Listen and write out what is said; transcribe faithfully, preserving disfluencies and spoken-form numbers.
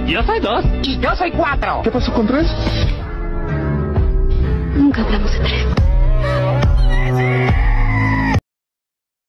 Yo soy dos. Y yo soy cuatro. ¿Qué pasó con tres? Nunca hablamos de tres.